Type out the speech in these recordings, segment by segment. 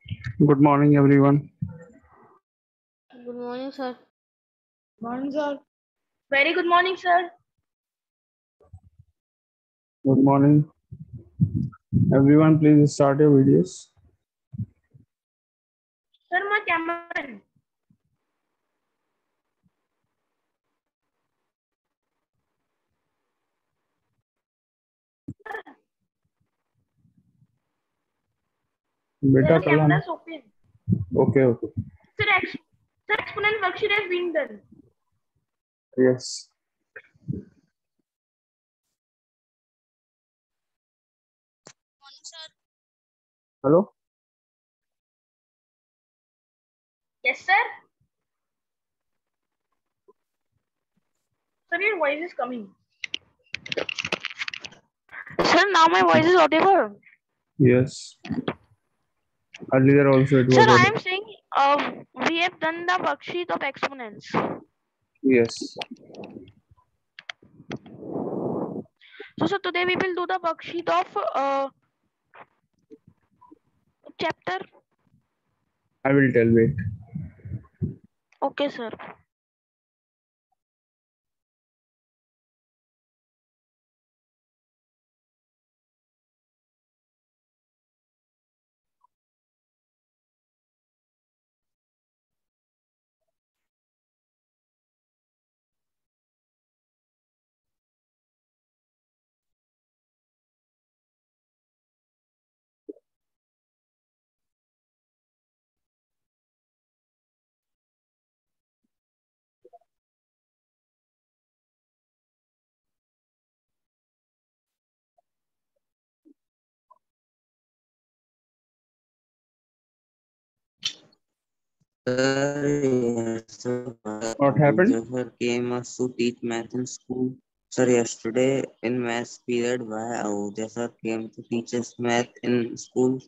Good morning, everyone. Good morning, sir. Morning, sir. Very good morning, sir. Good morning, everyone. Please start your videos. Sir, my camera on. Beta Sir, kalam. camera is open. Okay. Sir, exponent worksheet has been done. Yes. Hello. Yes, sir. Sir, your voice is coming. Sir, now my voice is audible. Yes. Earlier also it was Sir, I audible. am saying we have done the worksheet of exponents. Yes. So today we will do the worksheet of chapter. I will tell. Wait. Okay, sir. What happened? Teacher came us to teach math in school. Sir, yesterday in math period, why Ahuja sir came to teach us math in school?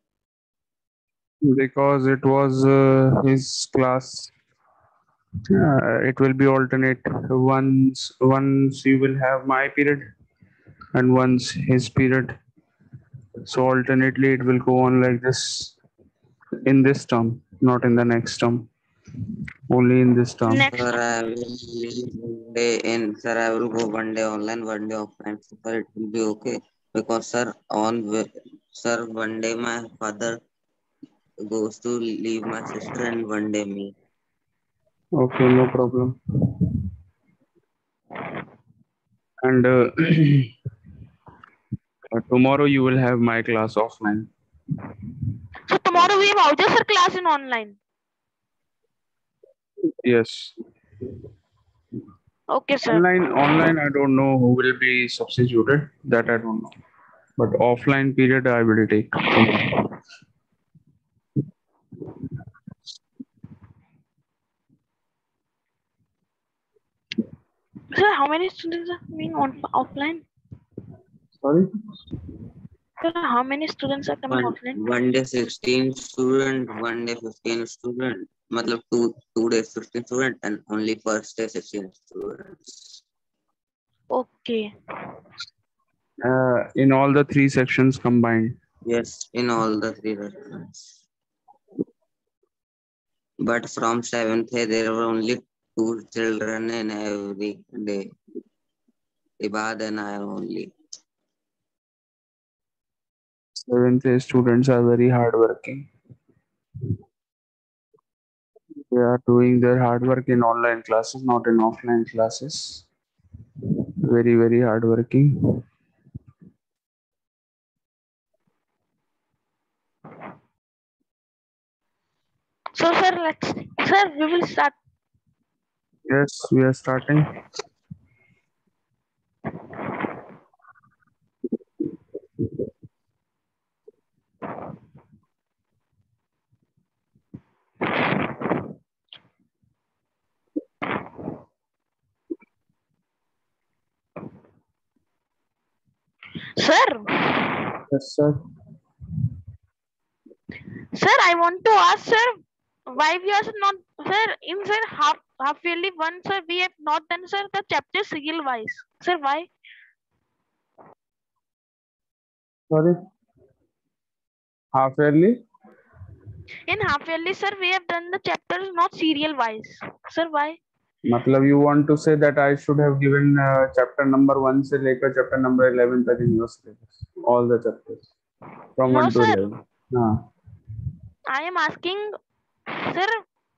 Because it was his class. It will be alternate. Once you will have my period, and once his period. So alternately, it will go on like this in this term, not in the next term. Only in this term. Next. Sir, I will leave one day in. Sir, I will go one day online, one day offline. So, sir, it will be okay because sir, one day my father goes to leave my sister and one day me. Okay, no problem. And tomorrow you will have my class offline. So tomorrow we have Ahuja sir class in online. Yes. Okay, sir. Online, I don't know who will be substituted. That I don't know. But offline period, I will take tomorrow. Sir, how many students are being on offline? Sorry. Sir, how many students are coming offline? One day 16 student, one day 15 student. Matlab two days 15 student and only first day 16 students. Okay. In all the three sections combined. Yes, in all the three restaurants. But from 7th, there were only 2 children in every day. Ibad and I only. 7th A students are very hardworking. They are doing their hard work in online classes, not in offline classes. Very, very hardworking. So, sir, we will start. Yes, we are starting. Sir, Yes, sir. sir, I want to ask, sir, why we are not, sir, in sir half yearly one, sir, we have not done, sir, the chapter serial wise. Sir, why? Sorry. Half yearly. In half yearly, sir, we have done the chapters not serial wise. Sir, why? मतलब you want to say that I should have given chapter number 1 से लेकर chapter number 11 तक in your syllabus, all the chapters from No, 1 to sir. 11. हाँ. I am asking, sir.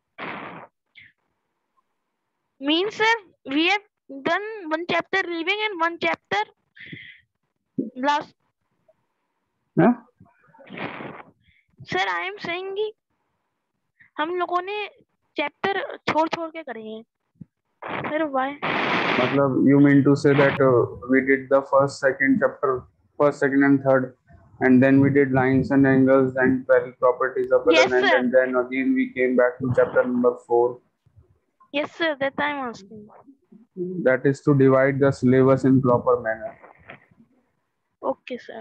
Means, sir, we have done one chapter leaving and one chapter last. हाँ? Sir, I am saying कि हम लोगों ने chapter छोड़ छोड़ के करे हैं. Sir, why? मतलब you mean to say that we did the first, second chapter, first, second and third, and then we did lines and angles and 12 properties of Yes, element, sir. and then again we came back to chapter number 4. Yes, sir. That I am asking. That is to divide the syllabus in proper manner. Okay, sir.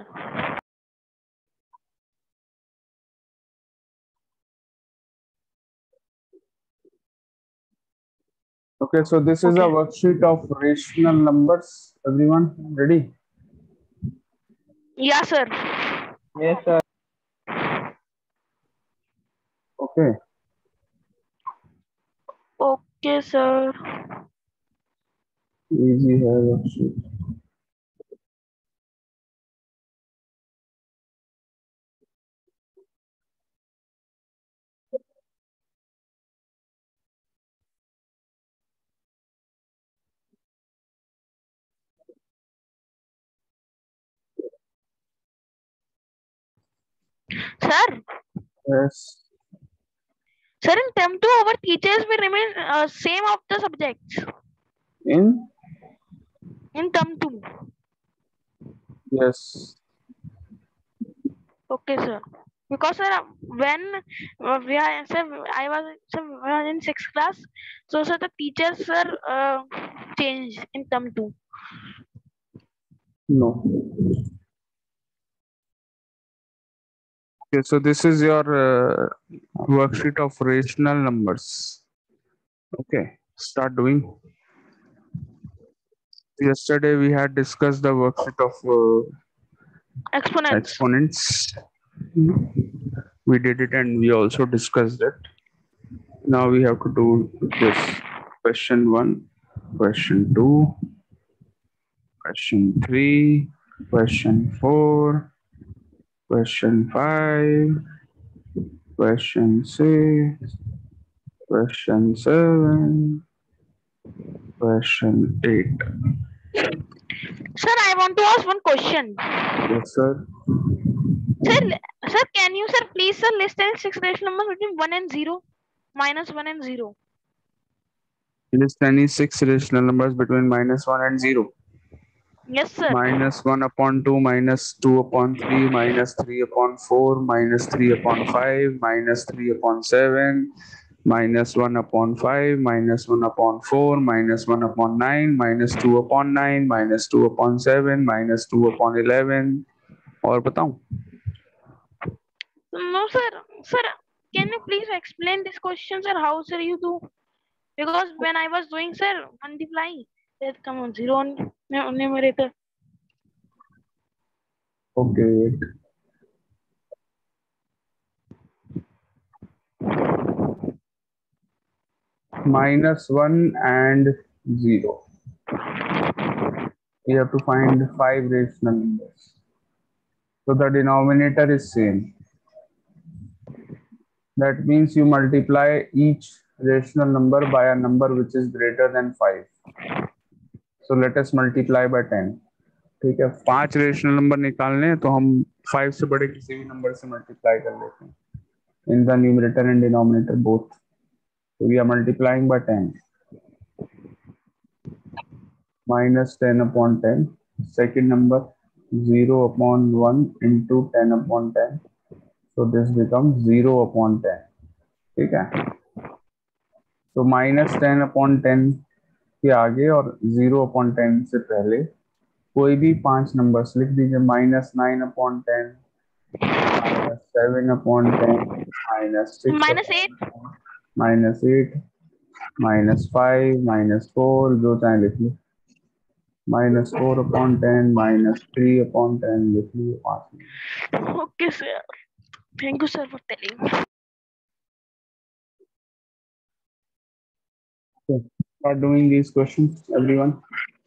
Okay, so this is a Okay. worksheet of rational numbers. Everyone ready? Yeah, sir. Yes, sir. Okay. Okay, sir. Easy है worksheet. Sir, Yes. sir, in term 2, our teachers will remain same of the subjects. In? In term 2. Yes. Okay, sir. Because, sir, when we are, sir, I was, sir, we were in 6th class. So, sir, the teachers, sir, changed in term 2. No. Okay, so this is your worksheet of rational numbers. Okay, start doing. Yesterday we had discussed the worksheet of Exponents. exponents. We did it and we also discussed it. Now we have to do this. Question 1, question 2, question 3, question 4, question 5, question 6, question 7, question 8. Sir, I want to ask one question. Yes, sir. Sir, can you, sir, please, sir, list any 6 rational numbers between 1 and 0? Minus 1 and 0. List any 6 rational numbers between -1 and 0. Yes, sir. -1 upon 2, -2 upon 3, -3 upon 4, -3 upon 5, -3 upon 7, -1 upon 5, -1 upon 4, -1 upon 9, -2 upon 9, -2 upon 7, -2 upon 11. और बताऊं? No, sir. Sir, can you please explain this question, sir? How, sir, you do? Because when I was doing, sir, multiply, that come on 0 on numerator. Okay, wait. -1 and 0. We have to find 5 rational numbers. So the denominator is same. That means you multiply each rational number by a number which is greater than 5. So let us multiply by 10. ठीक है, 5 rational number निकालने हैं तो हम 5 से बड़े किसी भी नंबर से मल्टीप्लाई कर लेते हैं in the numerator and denominator both. So we are multiplying by 10. -10 upon 10. Second number 0 upon 1 into 10 upon 10. So this becomes 0 upon 10. ठीक है. तो -10 upon 10 के आगे और 0 upon 10 से पहले कोई भी 5 नंबर्स लिख दीजिए. -9 upon 10, -7 upon 10, -6 -8. -8, -5, -4 जो चाहे लिख लो. -4 upon 10, -3 upon 10 लिख लीजिए 5. Okay, sir. Thank you, sir, for telling. So start doing these questions, everyone.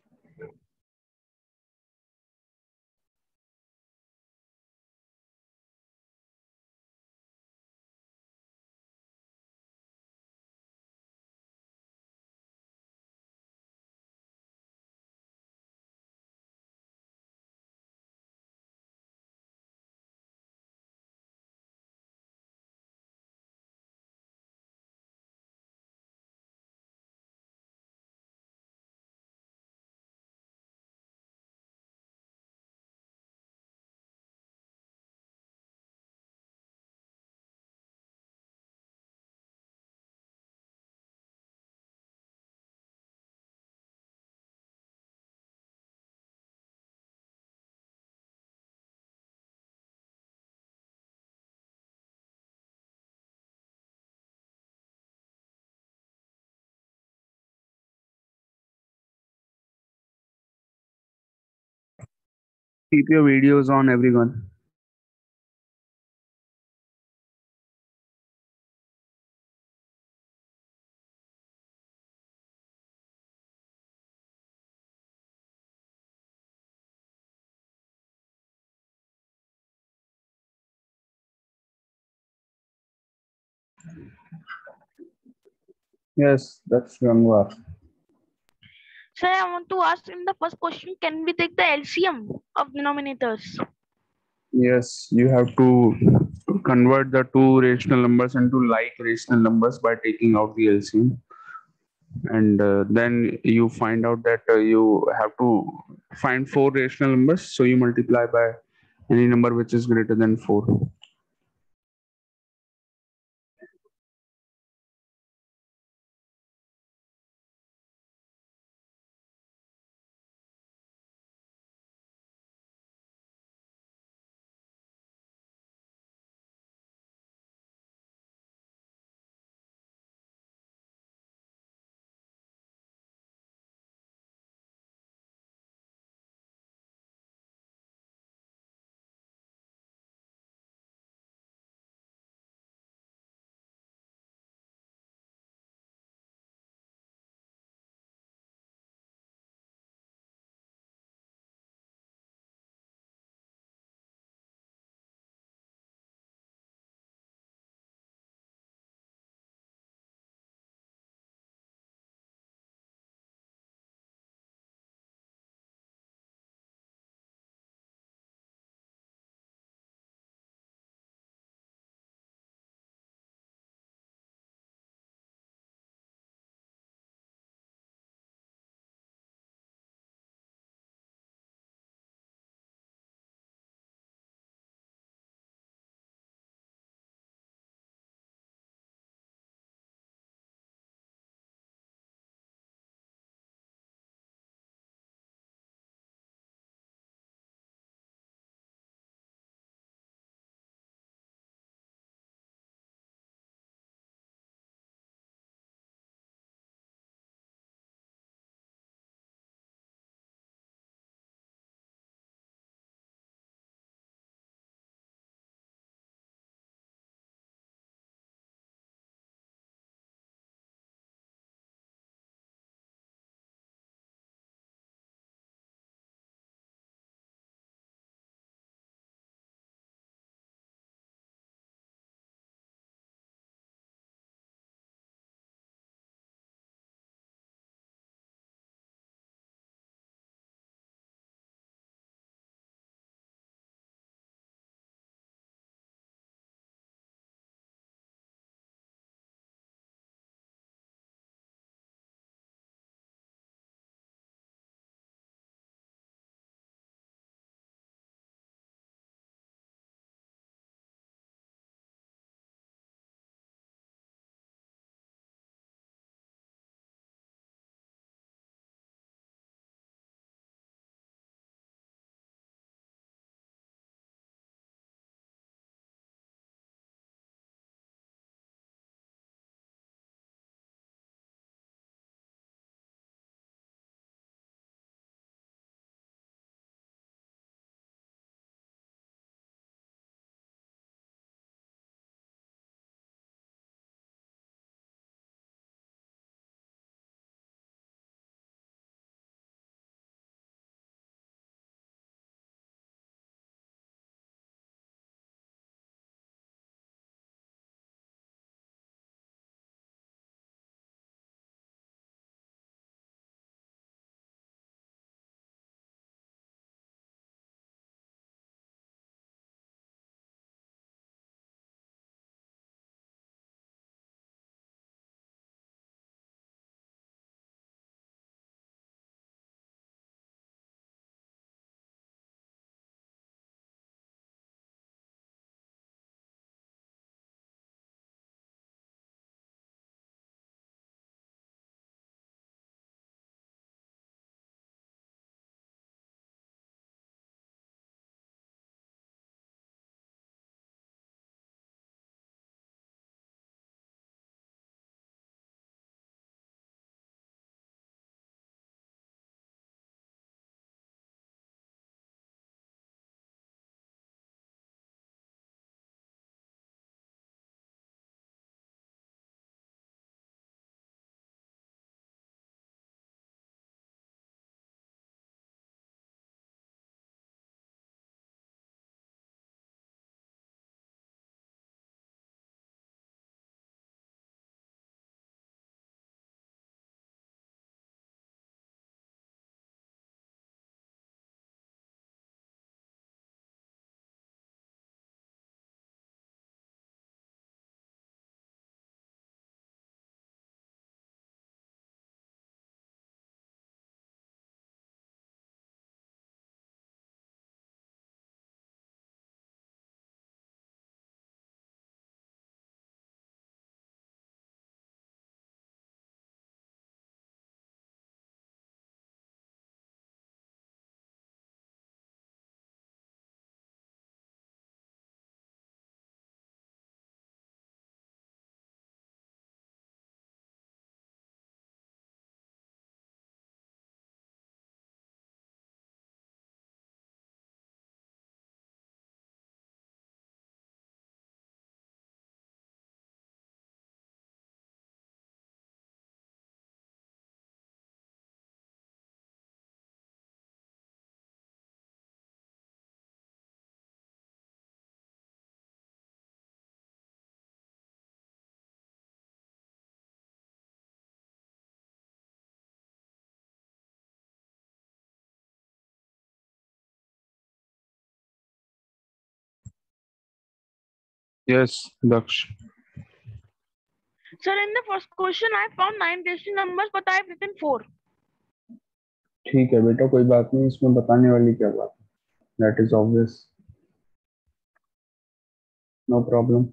Keep your videos on, everyone. Yes, that's Gangwar. Sir, I want to ask in the first question, can we take the LCM of denominators? Yes, you have to convert the two rational numbers into like rational numbers by taking out the LCM. And then you find out that you have to find four rational numbers. So you multiply by any number which is greater than 4. Yes, Daksh. Sir, in the first question, I found 9 rational numbers, but I have written 4. ठीक है बेटा, कोई बात नहीं, इसमें बताने वाली क्या बात है, that is obvious, no problem.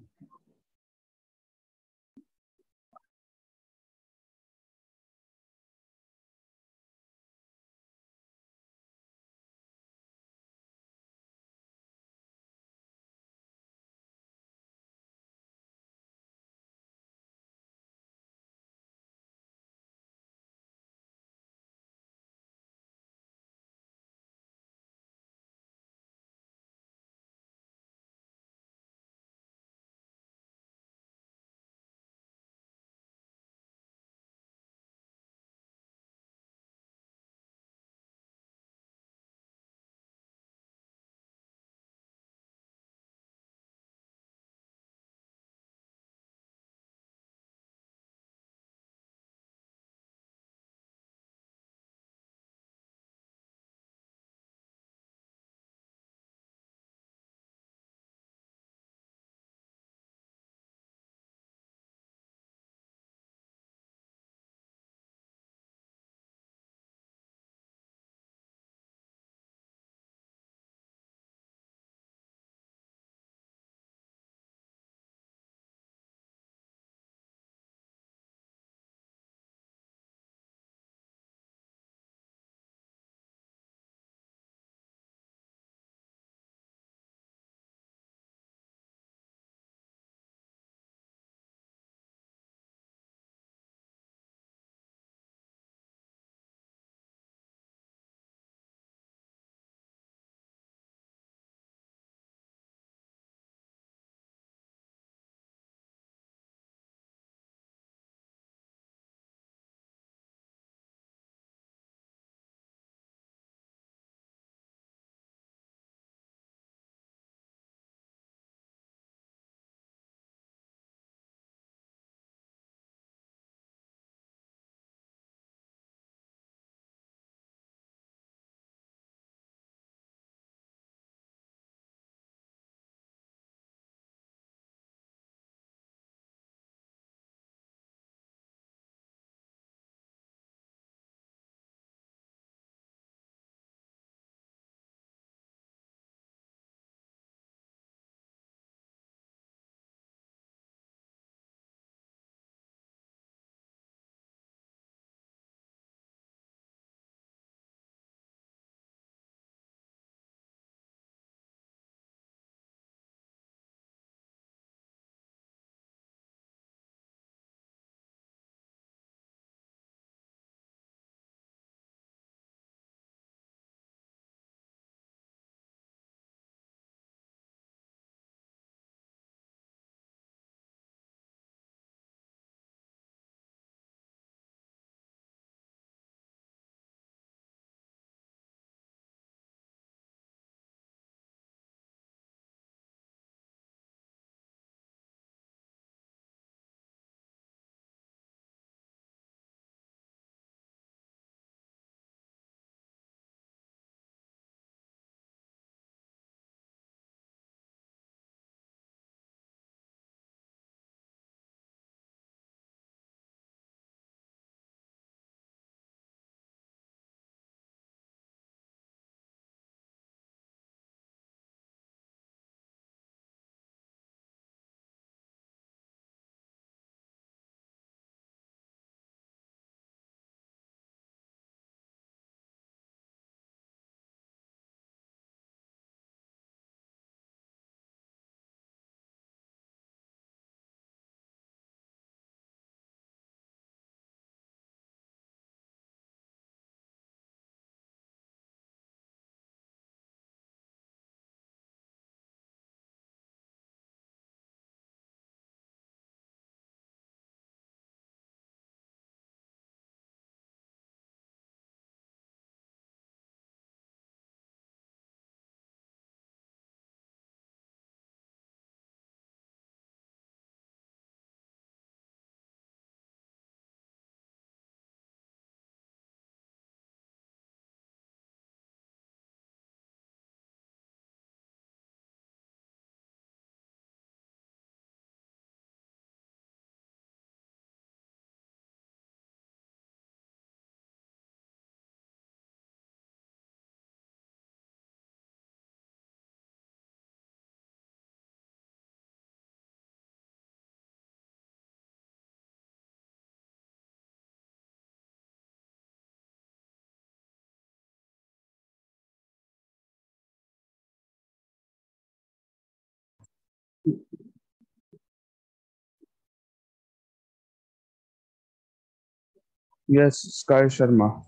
Yes, Sky Sharma.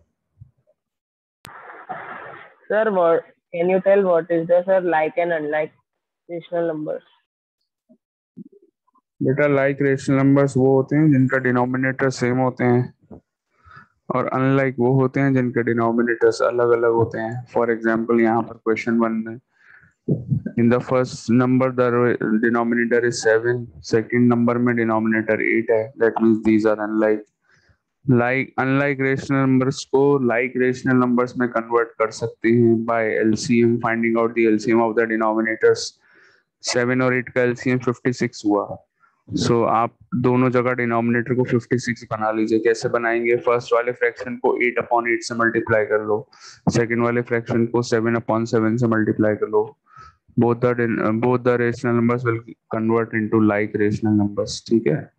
Sir, what can you tell what is the sir like and unlike rational numbers? बेटा लाइक रेशनल नंबर्स वो होते हैं जिनका डिनोमिनेटर सेम होते हैं, और अनलाइक वो होते हैं जिनके डिनोमिनेटर्स अलग अलग होते हैं. फॉर एग्जांपल यहाँ पर क्वेश्चन 1 में in the first number the denominator is 7, second number में डिनोमिनेटर 8 है. That means these are unlike. Unlike rational numbers को लाइक रेशनल नंबर्स में कन्वर्ट कर सकते हैं by LCM, finding out the LCM of the denominators. 7 और 8 का LCM 56 हुआ. सो आप दोनों जगह डिनोमिनेटर को 56 बना लीजिए. कैसे बनाएंगे? फर्स्ट वाले फ्रैक्शन को 8/8 से मल्टीप्लाई कर लो, सेकंड वाले फ्रैक्शन को 7/7 से मल्टीप्लाई कर लो. Both the rational numbers will convert into like rational numbers. ठीक है.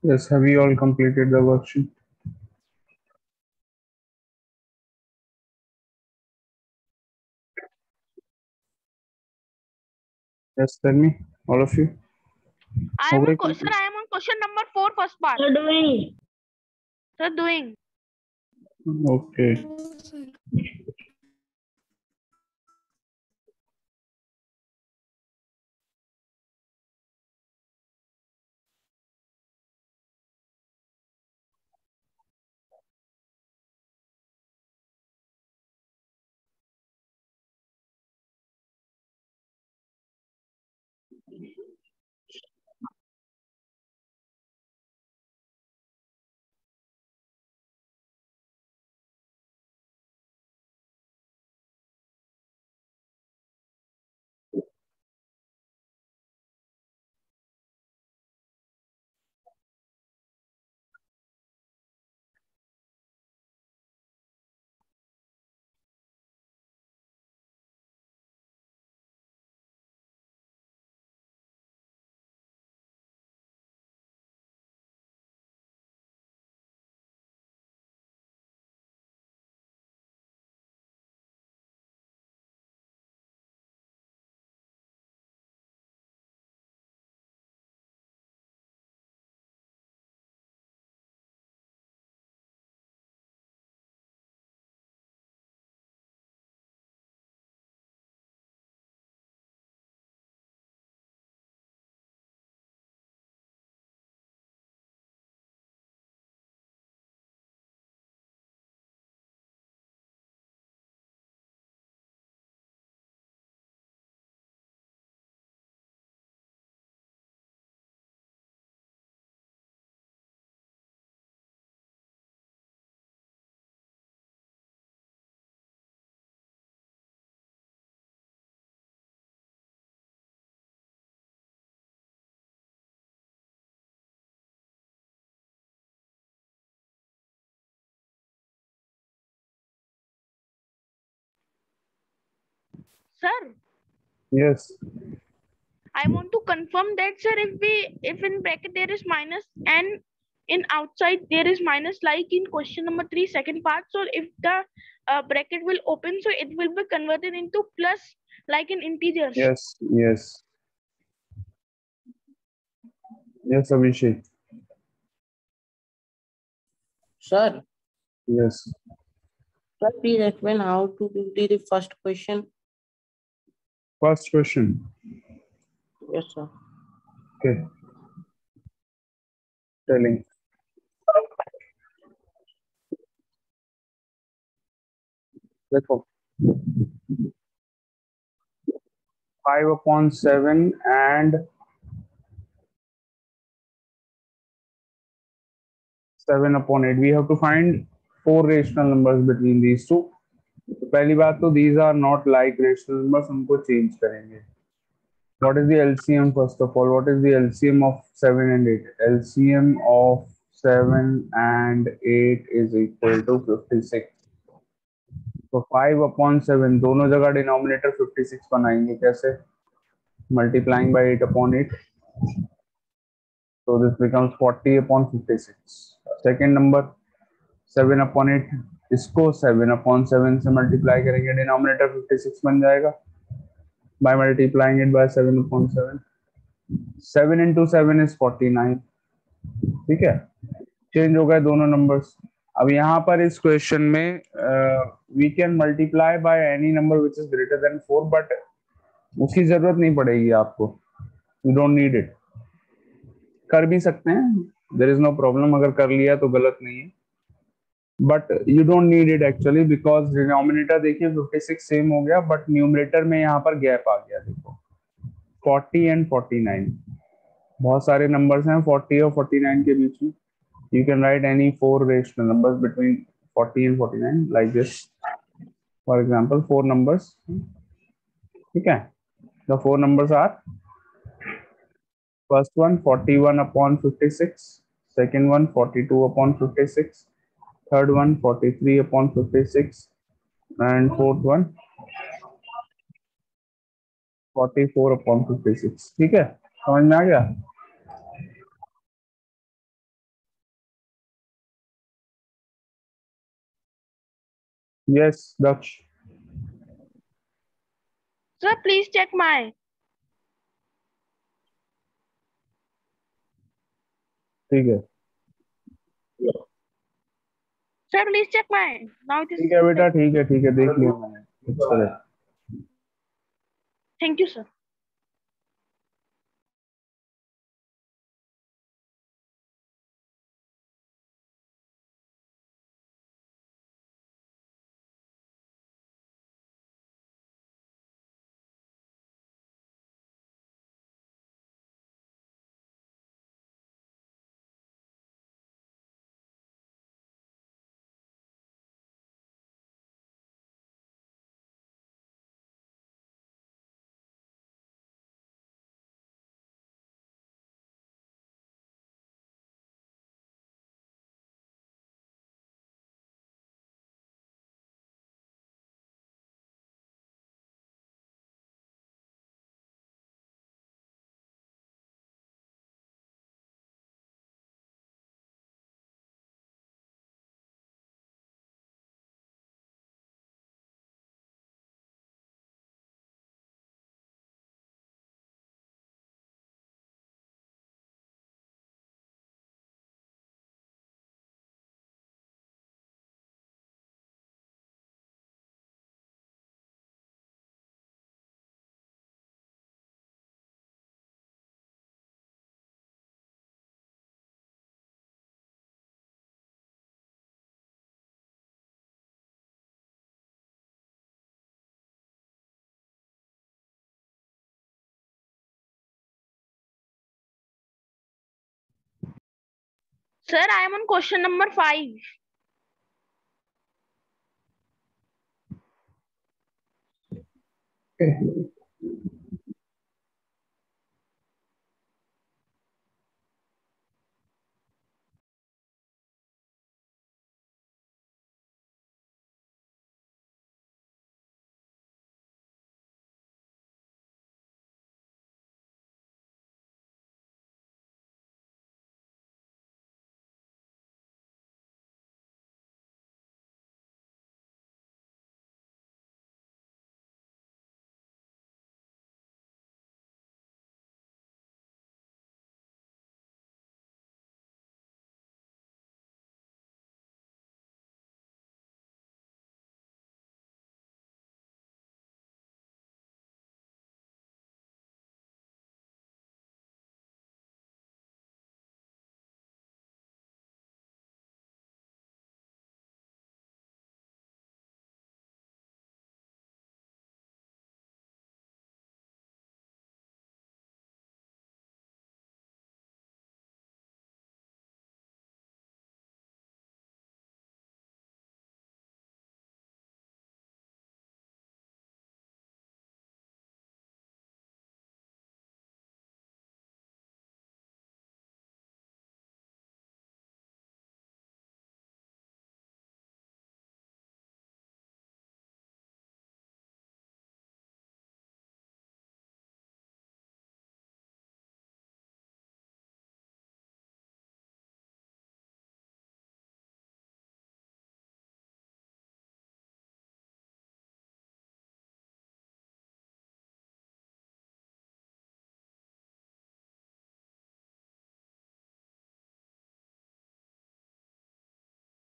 Yes, have you all completed the worksheet? Yes, tell me, all of you. I am on sir. I am on question number 4, first part. Sir, doing. Sir, doing. Okay. Sir, Yes. I want to confirm that, sir. If in bracket there is minus and in outside there is minus, like in question number 3, second part. So if the bracket will open, so it will be converted into plus, like in integers. Yes. Yes. Yes, Abhishek. Sir, Yes. sir, please explain how to do the first question. First question. Yes, sir. Okay. Telling. देखो 5/7 and 7/8. We have to find 4 rational numbers between these two. तो पहली बात तो these are not like rational numbers, उनको change करेंगे. What is the LCM first of all? What is the LCM of 7 and 8? LCM of 7 and 8 is equal to 56. तो 5/7 दोनों जगह denominator 56 बनाएंगे कैसे? Multiplying by 8/8. So this becomes 40/56. Second number 7/8, इसको 7/7 से multiply करेंगे, डिनोमिनेटर 56 बन जाएगा by multiplying it by 7/7. 7 into 7 is 49. ठीक है, चेंज हो गए दोनों नंबर्स. अब यहाँ पर इस क्वेश्चन में we can multiply by any number which is greater than 4, but उसकी जरूरत नहीं पड़ेगी आपको. You don't need it. कर भी सकते हैं, देयर इज नो प्रॉब्लम. अगर कर लिया तो गलत नहीं है, but you don't need it actually, because denominator देखिए 56 सेम हो गया, बट न्यूमरेटर में यहाँ पर गैप आ गया. देखो 40 and 49, बहुत सारे नंबर्स हैं 40 और 49 के बीच में. You can write any 4 rational numbers between 40 and 49 like this. For example, 4 numbers. Okay, the 4 numbers are: first one 41/56, second one 42/56, third one 43/56, and fourth one 44/56. ठीक है, समझ में आ गया? Yes, Daksh. Sir, please check my. ठीक है Sir, please check my. Now it is. ठीक है बेटा, ठीक है देख लिया मैंने. It's correct. Thank you, sir. Sir, I am on question number 5.